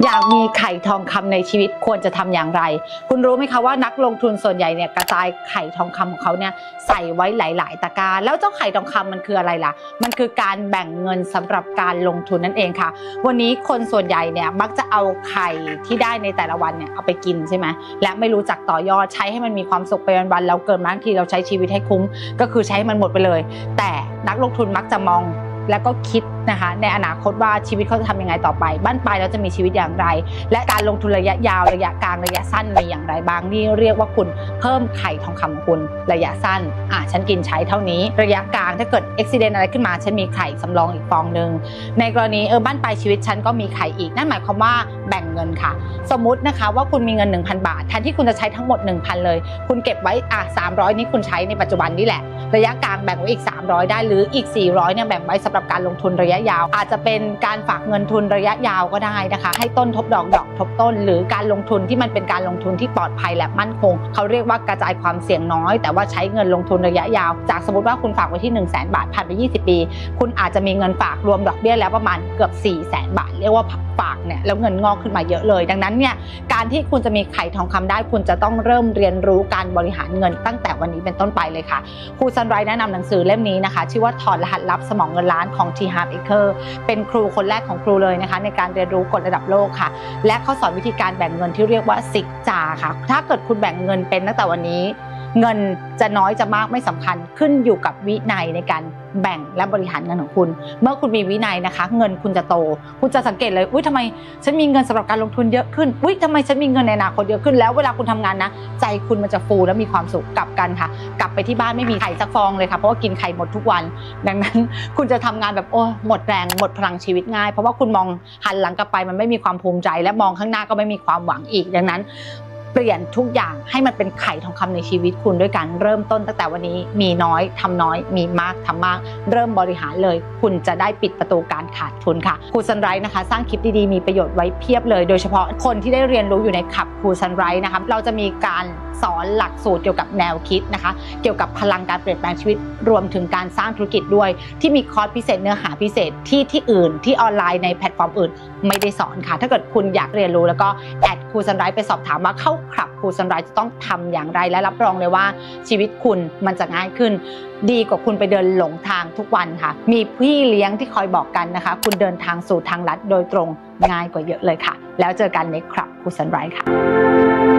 อยากมีไข่ทองคำในชีวิตควรจะทำอย่างไรคุณรู้ไหมคะว่านักลงทุนส่วนใหญ่เนี่ยกระจายไข่ทองคำของเขาเนี่ยใส่ไว้หลายๆตะกร้าแล้วเจ้าไข่ทองคำมันคืออะไรล่ะมันคือการแบ่งเงินสำหรับการลงทุนนั่นเองค่ะวันนี้คนส่วนใหญ่เนี่ยมักจะเอาไข่ที่ได้ในแต่ละวันเนี่ยเอาไปกินใช่ไหมและไม่รู้จักต่อยอดใช้ให้มันมีความสุขไปวันๆเราเกิดมาบางทีเราใช้ชีวิตให้คุ้มก็คือใช้มันหมดไปเลยแต่นักลงทุนมักจะมองแล้วก็คิดนะคะในอนาคตว่าชีวิตเขาจะทำยังไงต่อไปบ้านปลายเราจะมีชีวิตอย่างไรและการลงทุนระยะยาวระยะกลางระยะสั้นมีอย่างไรบ้างนี่เรียกว่าคุณเพิ่มไข่ทองคำของคุณระยะสั้นฉันกินใช้เท่านี้ระยะกลางถ้าเกิดอุบัติเหตุอะไรขึ้นมาฉันมีไข่สำรองอีกฟองนึงในกรณีบ้านปลายชีวิตฉันก็มีไข่อีกนั่นหมายความว่าแบ่งเงินค่ะสมมุตินะคะว่าคุณมีเงิน 1,000 บาทแทนที่คุณจะใช้ทั้งหมด 1,000 เลยคุณเก็บไว้300นี้คุณใช้ในปัจจุบันนี่แหละระยะกลางแบ่งไว้อีก300ได้หรืออีก400เนี่ยแบ่งไว้สำหรับการลงทุนระยะยาวอาจจะเป็นการฝากเงินทุนระยะยาวก็ได้นะคะให้ต้นทบดอกดอกทบต้นหรือการลงทุนที่มันเป็นการลงทุนที่ปลอดภัยและมั่นคงเขาเรียกว่ากระจายความเสี่ยงน้อยแต่ว่าใช้เงินลงทุนระยะยาวจากสมมติว่าคุณฝากไว้ที่ 100,000 บาทผ่านไป20 ปีคุณอาจจะมีเงินฝากรวมดอกเบี้ยแล้วประมาณเกือบ 400,000 บาทเรียกว่าฝากเนี่ยแล้วเงินงอกขึ้นมาเยอะเลยดังนั้นเนี่ยการที่คุณจะมีไข่ทองคำได้คุณจะต้องเริ่มเรียนรู้การบริหารเงินตั้งแต่วันนี้เป็นต้นไปเลยค่ะครูซันไรแนะนำหนังสือเล่มนี้นะคะชื่อว่าถอดรหัสลับสมองเงินล้านของ T Harv Eker เป็นครูคนแรกของครูเลยนะคะในการเรียนรู้กฎระดับโลกค่ะและเขาสอนวิธีการแบ่งเงินที่เรียกว่าซิกจาค่ะถ้าเกิดคุณแบ่งเงินเป็นตั้งแต่วันนี้เงินจะน้อยจะมากไม่สำคัญขึ้นอยู่กับวินัยในการแบ่งและบริหารเงินของคุณเมื่อคุณมีวินัยนะคะเงินคุณจะโตคุณจะสังเกตเลยทำไมฉันมีเงินสำหรับการลงทุนเยอะขึ้นทำไมฉันมีเงินในอนาคตเยอะขึ้นแล้วเวลาคุณทำงานนะใจคุณมันจะฟูและมีความสุขกลับกันค่ะกลับไปที่บ้านไม่มีไข่สักฟองเลยค่ะเพราะว่ากินไข่หมดทุกวันดังนั้นคุณจะทำงานแบบหมดแรงหมดพลังชีวิตง่ายเพราะว่าคุณมองหันหลังกลับไปมันไม่มีความภูมิใจและมองข้างหน้าก็ไม่มีความหวังอีกดังนั้นเปลี่ยนทุกอย่างให้มันเป็นไข่ทองคำในชีวิตคุณด้วยการเริ่มต้นตั้งแต่วันนี้มีน้อยทำน้อยมีมากทำมากเริ่มบริหารเลยคุณจะได้ปิดประตูการขาดทุนค่ะครูซันไรนะคะสร้างคลิปดีๆมีประโยชน์ไว้เพียบเลยโดยเฉพาะคนที่ได้เรียนรู้อยู่ในคลับครูซันไรนะคะเราจะมีการสอนหลักสูตรเกี่ยวกับแนวคิดนะคะเกี่ยวกับพลังการเปลี่ยนแปลงชีวิตรวมถึงการสร้างธุรกิจด้วยที่มีคอร์สพิเศษเนื้อหาพิเศษที่อื่นที่ออนไลน์ในแพลตฟอร์มอื่นไม่ได้สอนค่ะถ้าเกิดคุณอยากเรียนรู้แล้วก็แอดครูซันไรไปสอบถามว่าเข้าคลับครูซันไรจะต้องทำอย่างไรและรับรองเลยว่าชีวิตคุณมันจะง่ายขึ้นดีกว่าคุณไปเดินหลงทางทุกวันค่ะมีพี่เลี้ยงที่คอยบอกกันนะคะคุณเดินทางสู่ทางลัดโดยตรงง่ายกว่าเยอะเลยค่ะแล้วเจอกันในคลับครูซันไรค่ะ